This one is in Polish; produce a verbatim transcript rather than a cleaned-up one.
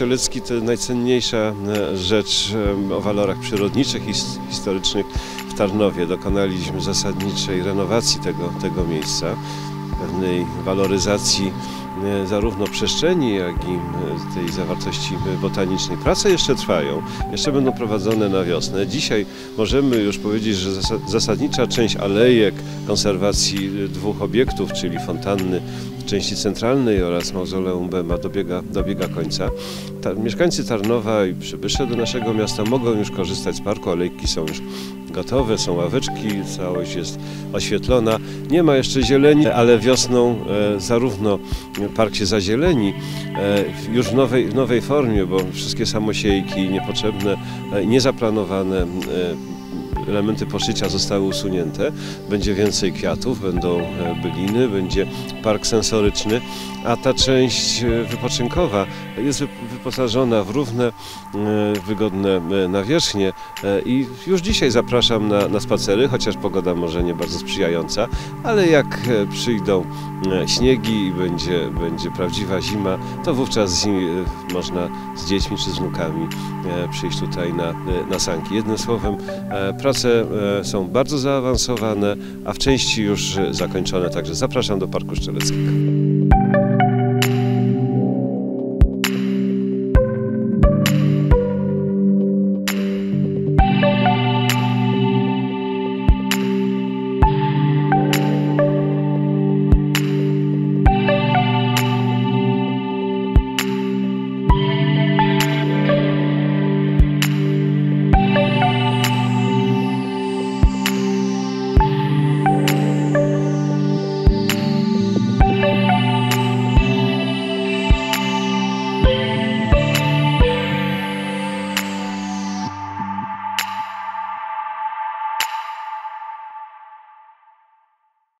Strzelecki to najcenniejsza rzecz o walorach przyrodniczych i historycznych w Tarnowie. Dokonaliśmy zasadniczej renowacji tego, tego miejsca, pewnej waloryzacji zarówno przestrzeni, jak i tej zawartości botanicznej. Prace jeszcze trwają, jeszcze będą prowadzone na wiosnę. Dzisiaj możemy już powiedzieć, że zasadnicza część alejek konserwacji dwóch obiektów, czyli fontanny w części centralnej oraz mauzoleum Bema dobiega, dobiega końca. Ta, mieszkańcy Tarnowa i przybysze do naszego miasta mogą już korzystać z parku, alejki są już gotowe, są ławeczki, całość jest oświetlona. Nie ma jeszcze zieleni, ale wiosną e, zarówno park się zazieleni e, już w nowej, w nowej formie, bo wszystkie samosiejki niepotrzebne, e, niezaplanowane e, elementy poszycia zostały usunięte. Będzie więcej kwiatów, będą byliny, będzie park sensoryczny, a ta część wypoczynkowa jest wyposażona w równe, wygodne nawierzchnie i już dzisiaj zapraszam na, na spacery, chociaż pogoda może nie bardzo sprzyjająca, ale jak przyjdą śniegi i będzie, będzie prawdziwa zima, to wówczas można z dziećmi czy z wnukami przyjść tutaj na, na sanki. Jednym słowem, prace są bardzo zaawansowane, a w części już zakończone, także zapraszam do Parku Strzeleckiego.